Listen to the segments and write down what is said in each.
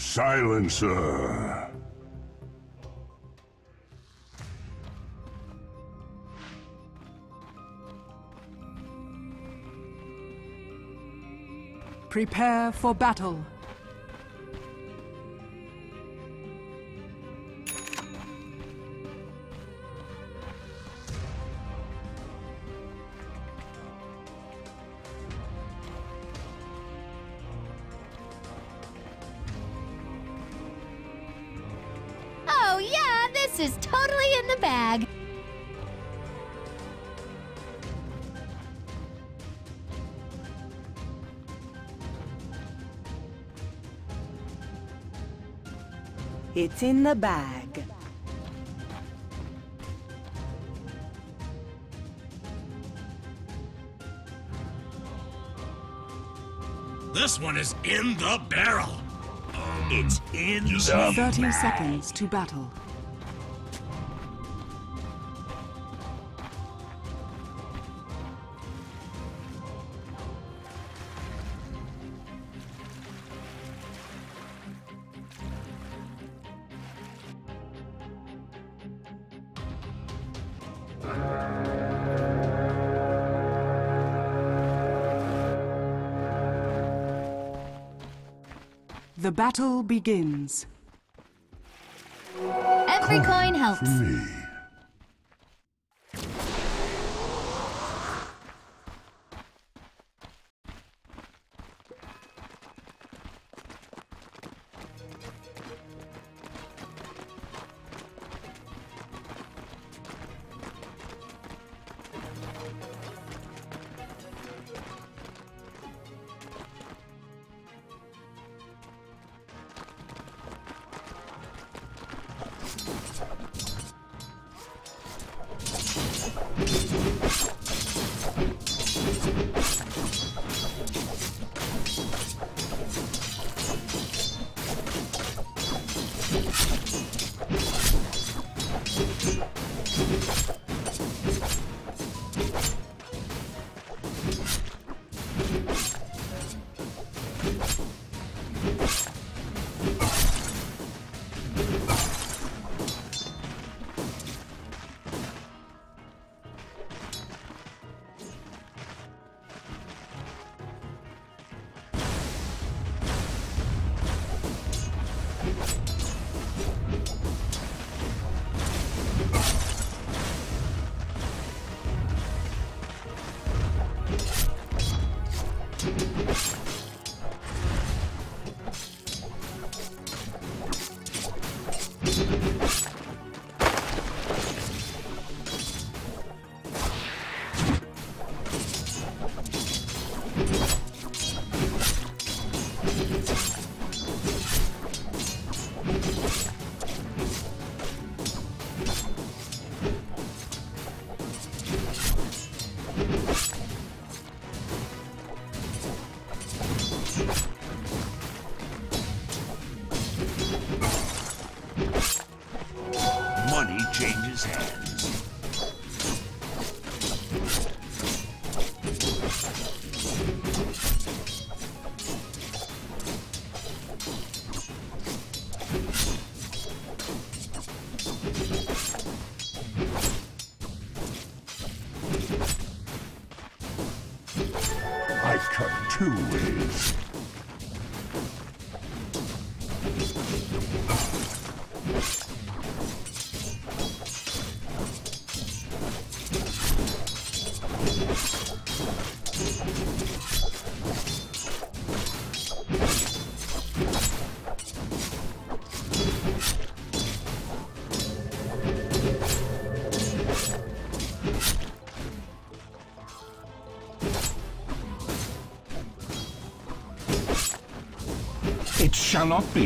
Silencer. Prepare for battle. Oh yeah, this is totally in the bag. It's in the bag. This one is in the barrel. It's in the 30 bag. seconds to battle. The battle begins. Every coin helps. Me. Money changes hands. I cut two ways. It shall not be.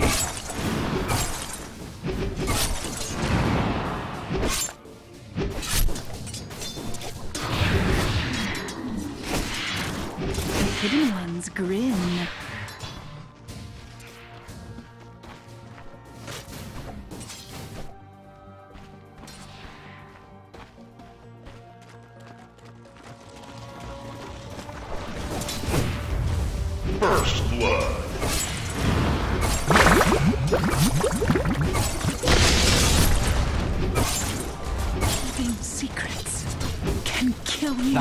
The hidden ones grin. First blood.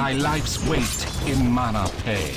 my life's weight in mana pay.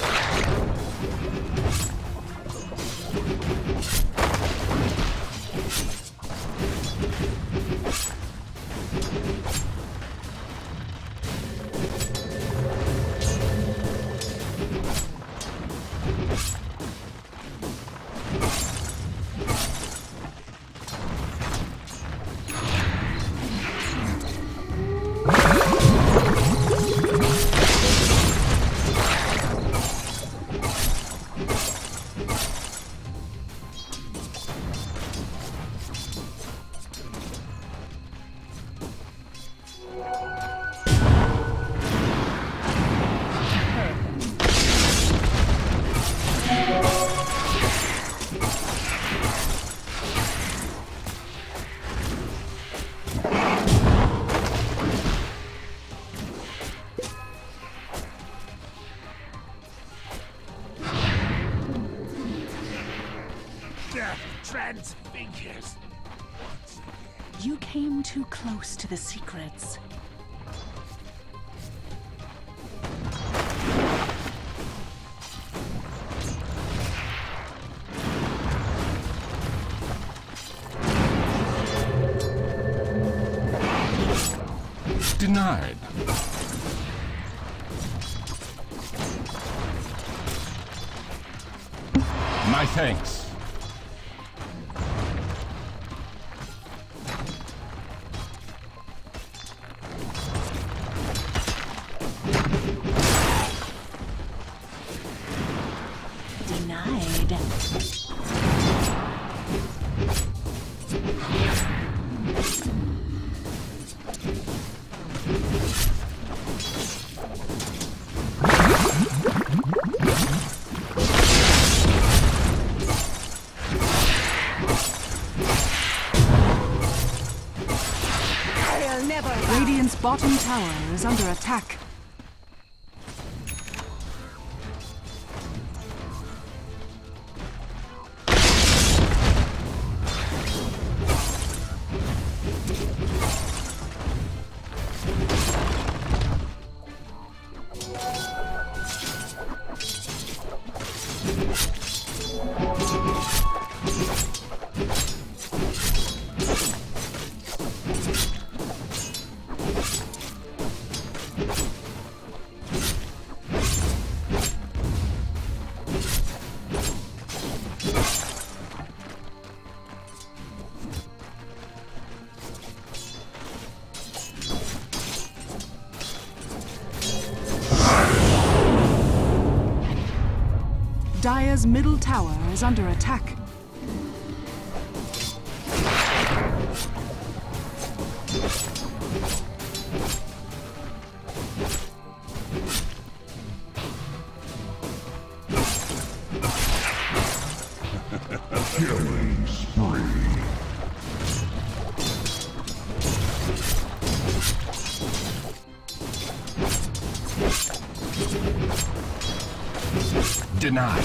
Death transfigures. You came too close to the secrets. Denied. My thanks. Denied. I'll never. Radiant's bottom tower is under attack. Dire's middle tower is under attack. Killing spree. Denied.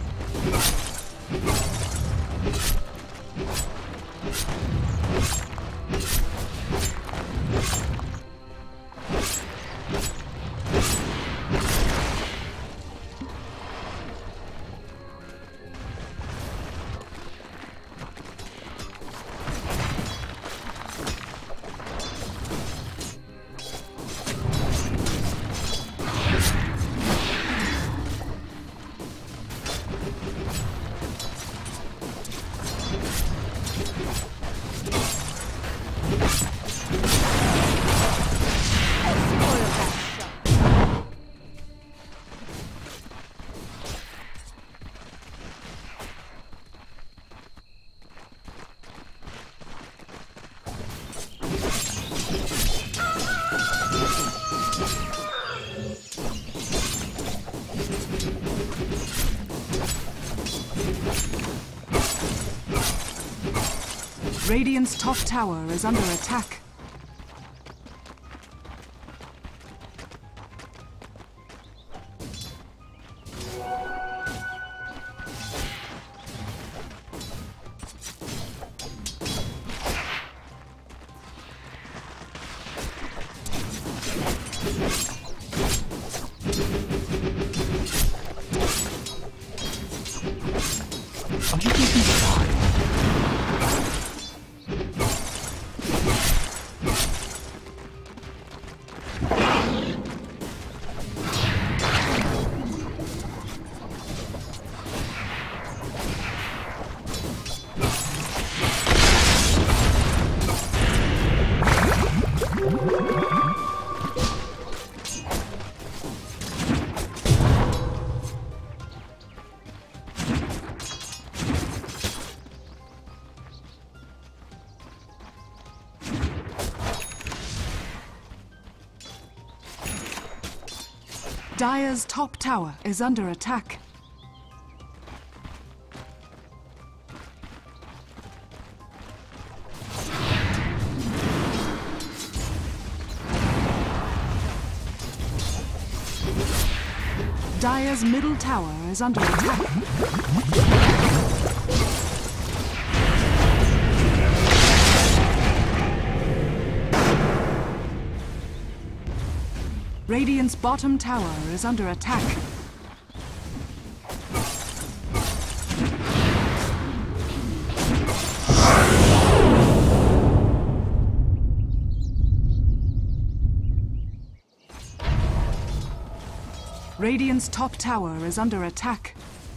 Radiant's top tower is under attack. Dire's top tower is under attack. Dire's middle tower is under attack. Radiant's bottom tower is under attack. Radiant's top tower is under attack.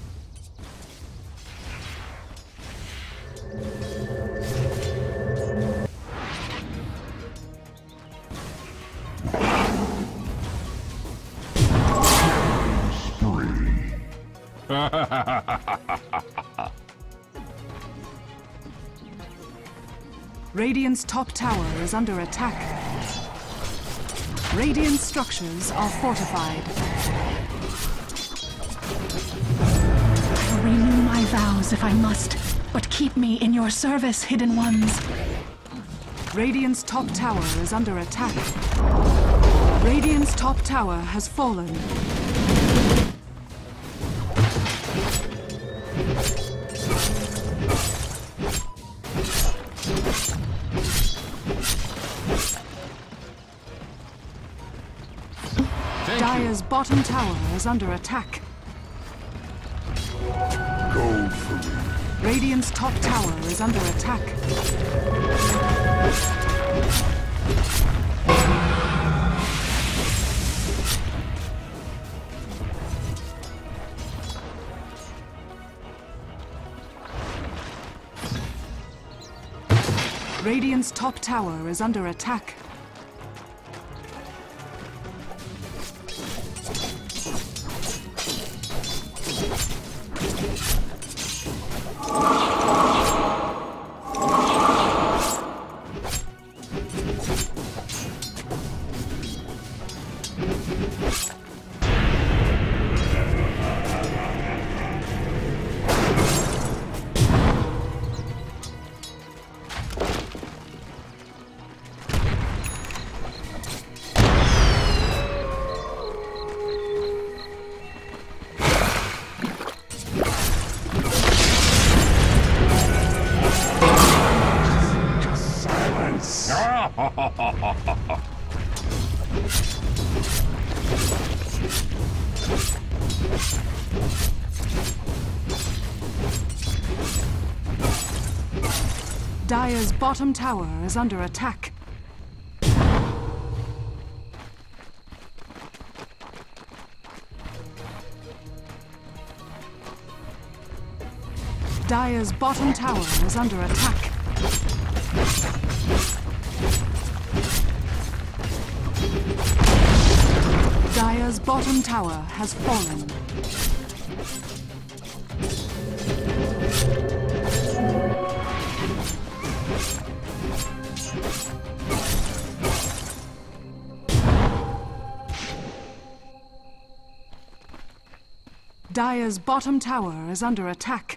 Radiant's top tower is under attack. Radiant structures are fortified. I'll renew my vows if I must, but keep me in your service, Hidden Ones. Radiant's top tower is under attack. Radiant's top tower has fallen. Dire's bottom tower is under attack. Go for me. Radiant's top tower is under attack. Radiant's top tower is under attack. Dire's bottom tower is under attack. Dire's bottom tower is under attack. Dire's bottom tower has fallen. Dire's bottom tower is under attack.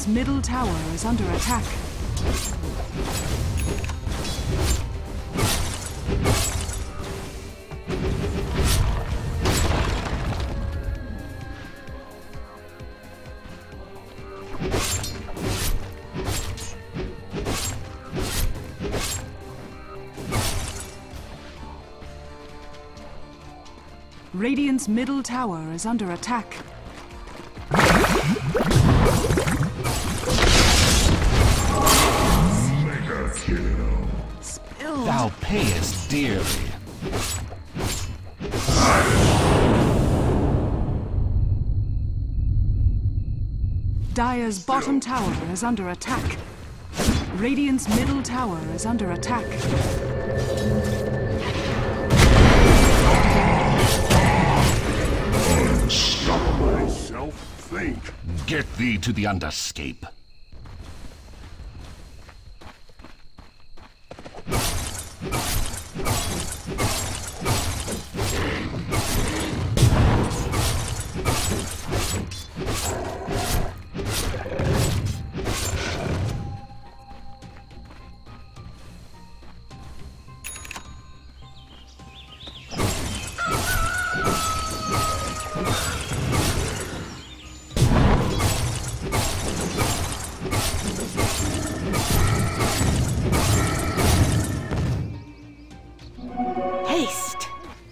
Radiant's middle tower is under attack. Radiant's middle tower is under attack. Mega kill. Spilled. Thou payest dearly. Dire's bottom tower is under attack. Radiant's middle tower is under attack. Unstoppable. Self-think. Get thee to the underscape. Haste.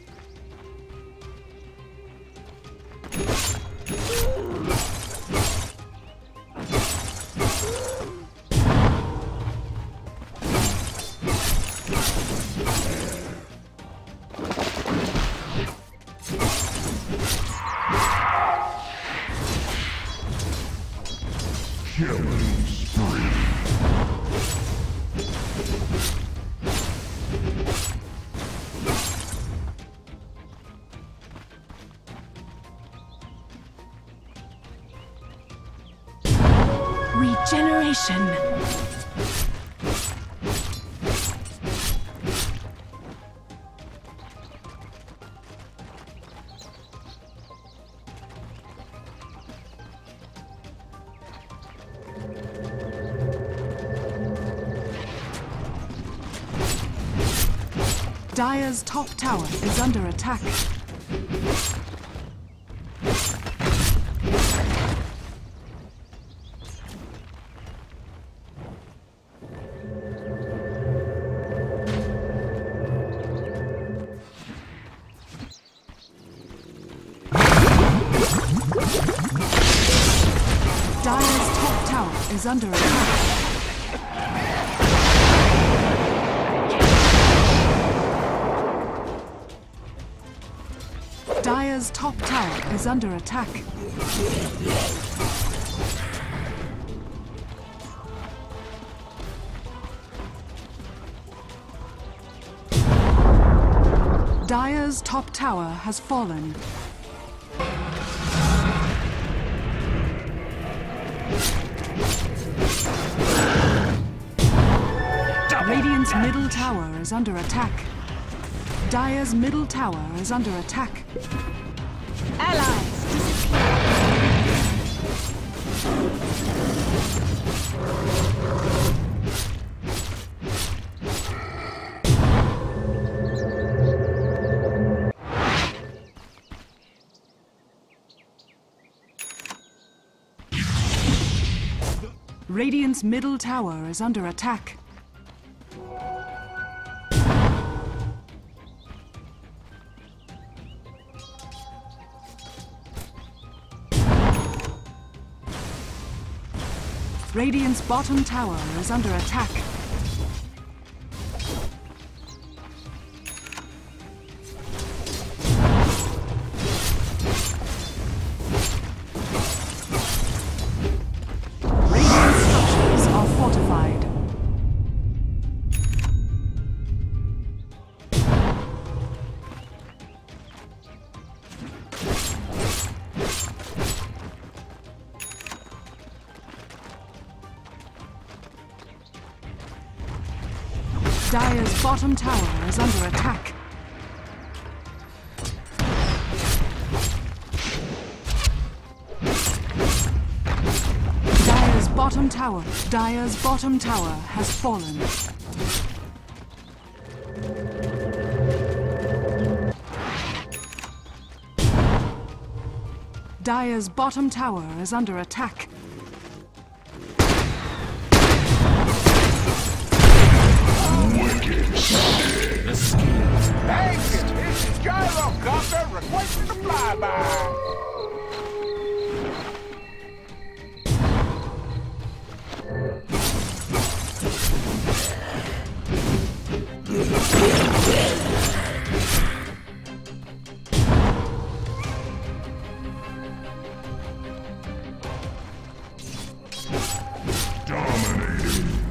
Killing spree. Regeneration. Dire's top tower is under attack. Dire's top tower is under attack. Dire's top tower is under attack. Dire's top tower has fallen. Radiant's middle tower is under attack. Dire's middle tower is under attack. Allies disappear. Radiant's middle tower is under attack. Radiant's bottom tower is under attack. Radiant structures are fortified. Dire's bottom tower is under attack. Dire's bottom bottom tower. Dire's bottom tower has fallen. Dire's bottom tower is under attack. Thanks, this is Gyrocopter requesting a flyby. Dominating.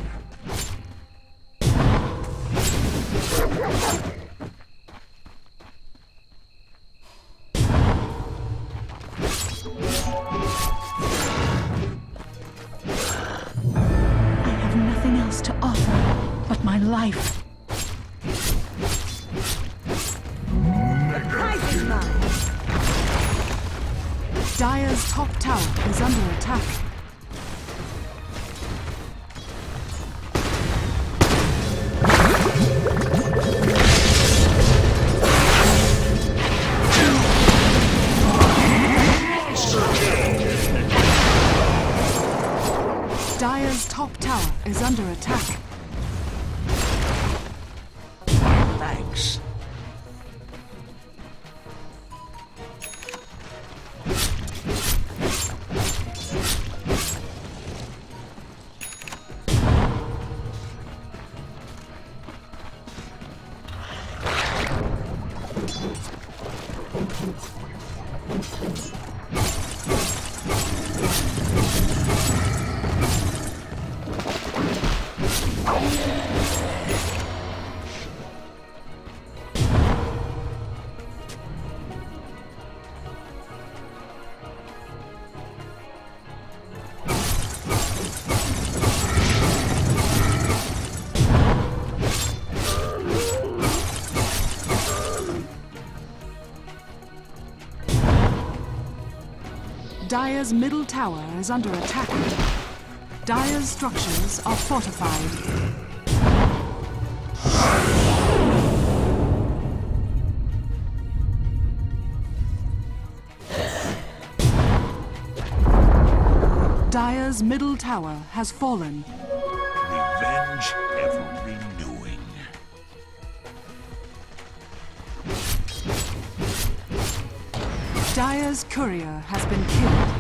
I have nothing else to offer but my life. Prize is mine. Dire's top tower is under attack. Dire's top tower is under attack. Thanks. Dire's middle tower is under attack. Dire's structures are fortified. Dire's middle tower has fallen. Revenge ever renewing. Dire's courier has been killed.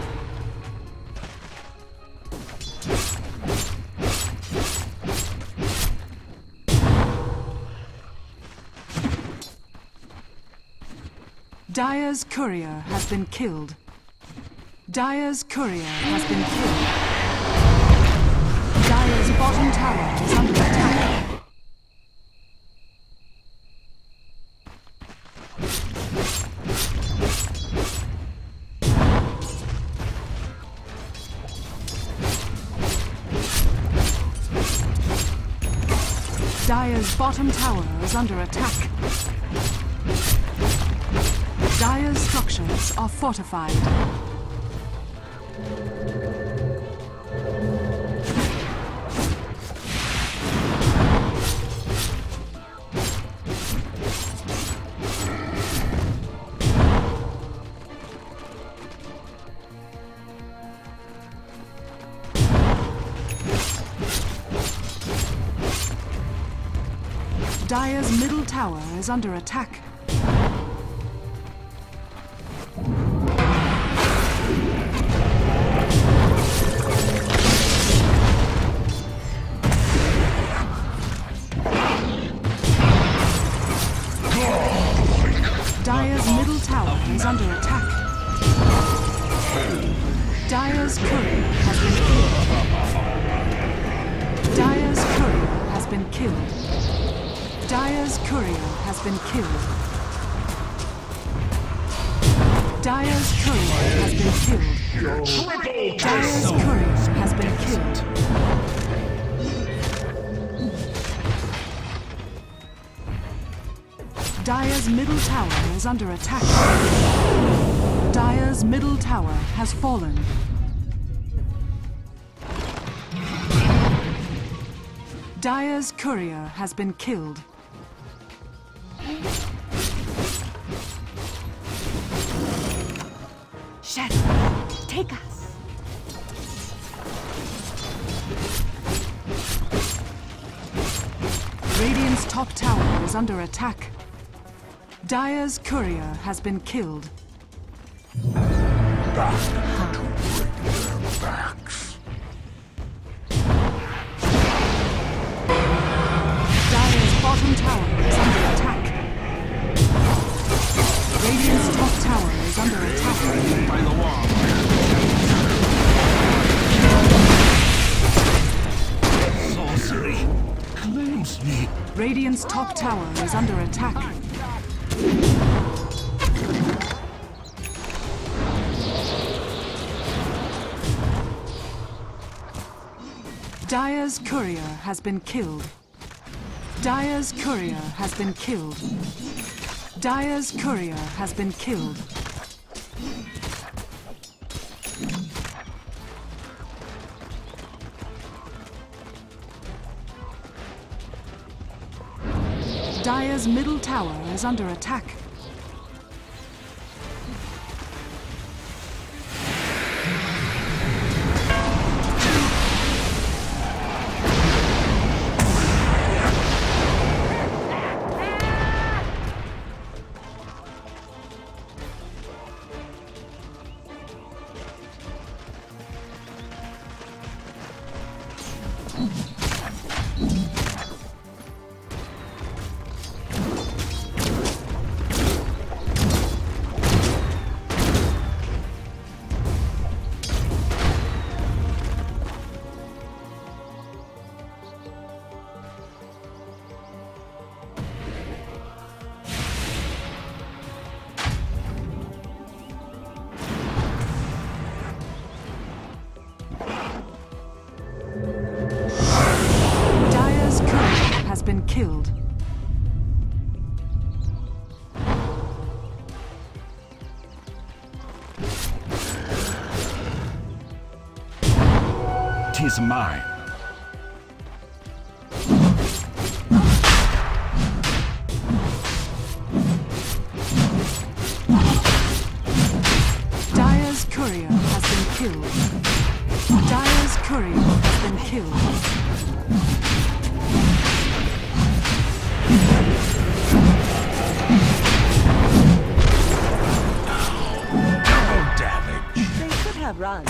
Dire's courier has been killed. Dire's courier has been killed. Dire's bottom tower is under attack. Dire's bottom tower is under attack. Dire's structures are fortified. Dire's middle tower is under attack. Dire's middle tower is under attack. Dire's courier has been killed. Dire's courier has been killed. Dire's courier has been killed. Dire's courier has been killed. Dire's courier has been killed. Dire's middle tower is under attack. Dire's middle tower has fallen. Dire's courier has been killed. Shadow, take us. Radiant's top tower is under attack. Dire's courier has been killed. Back to break their backs. Dire's bottom tower is under attack. Radiant's top tower is under attack. By the wall. Sorcery claims me. Radiant's top tower is under attack. Dire's courier has been killed. Dire's courier has been killed. Dire's courier has been killed. Dire's middle tower is under attack. Been killed. Tis mine. Dire's courier has been killed. Dire's courier has been killed. Run.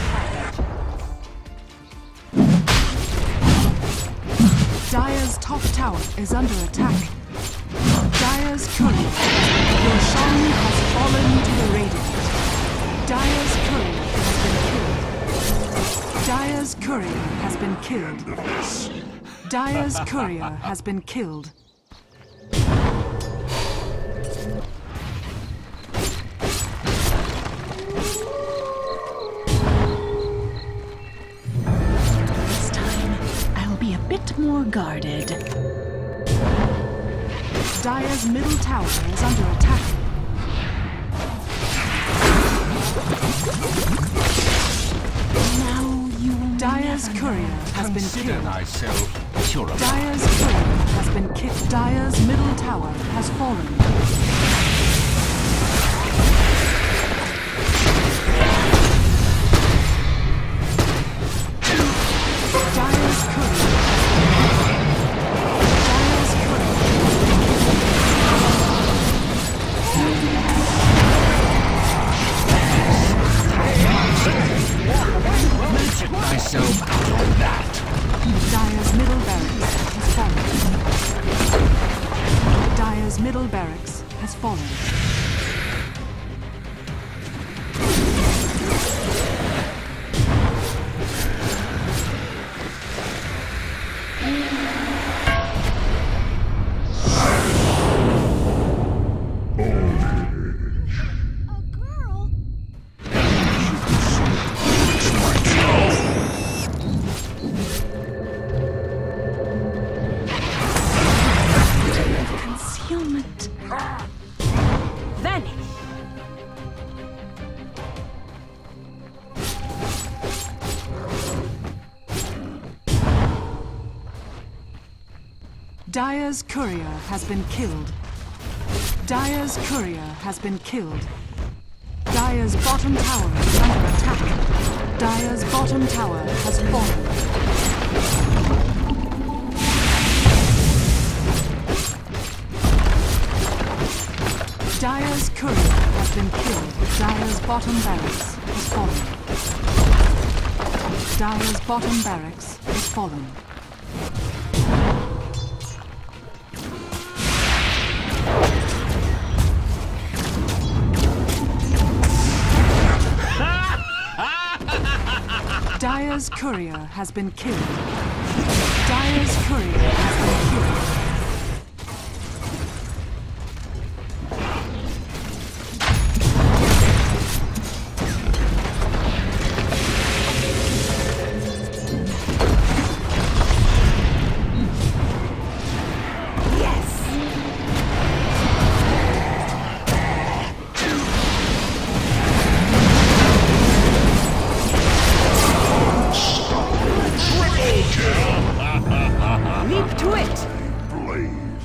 Dire's top tower is under attack. Dire's courier. Your Shan has fallen to the radiant. Dire's courier has been killed. Dire's courier has been killed. Dire's courier has been killed. More guarded. Dire's middle tower is under attack. Now you will Dire's courier has been Consider killed. thyself purified. Dire's courier has been killed. Dire's middle tower has fallen. Dire's courier. Myself out of that. Dire's middle barracks has fallen. Dire's middle barracks has fallen. Dire's courier has been killed. Dire's courier has been killed. Dire's bottom tower is under attack. Dire's bottom tower has fallen. Dire's courier has been killed. Dire's bottom barracks has fallen. Dire's bottom barracks has fallen. Dire's courier has been killed. Dire's courier has been killed. Leap to it! Blade.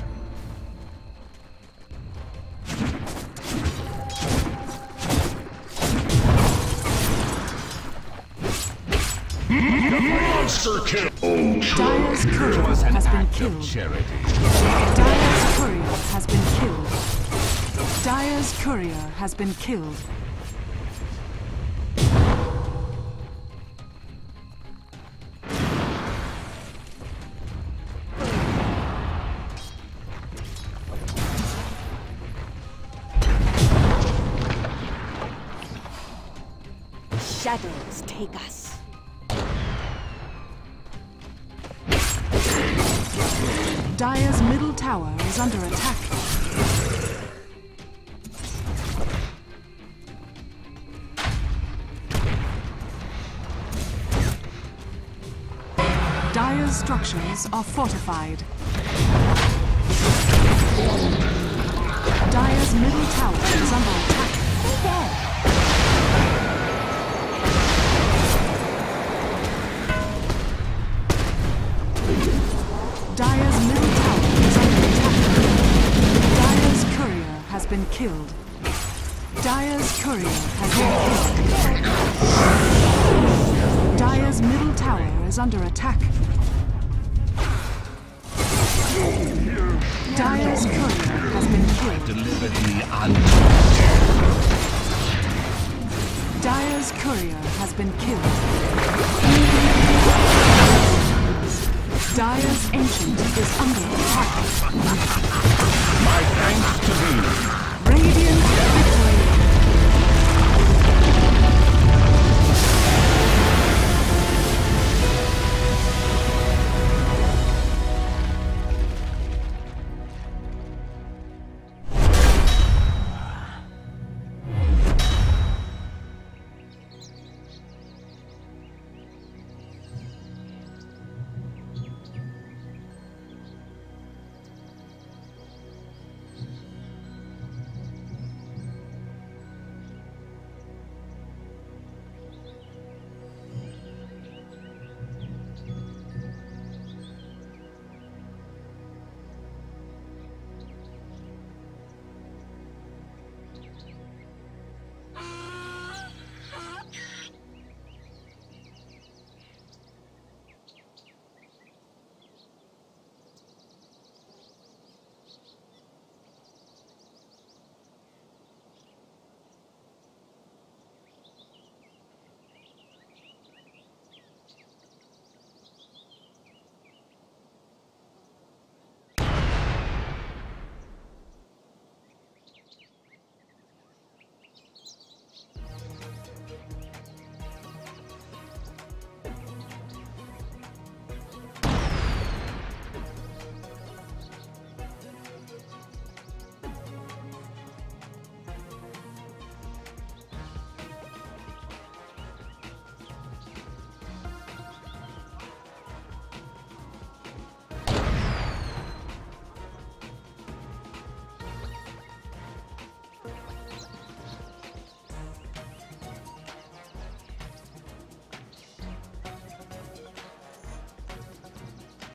Monster kill. Dire's courier Was an has been act of killed. charity. Dire's courier has been killed. Dire's courier has been killed. Shadows take us. Dire's middle tower is under attack. Dire's structures are fortified. Dire's middle tower is under attack. Stay there. Dire's middle tower is under attack. Dire's courier has been killed. Dire's courier has been killed. Dire's middle tower is under attack. Dire's courier has been killed. Delivered the undead. Dire's courier has been killed. Dire's ancient is under attack. My thanks to thee. Radiant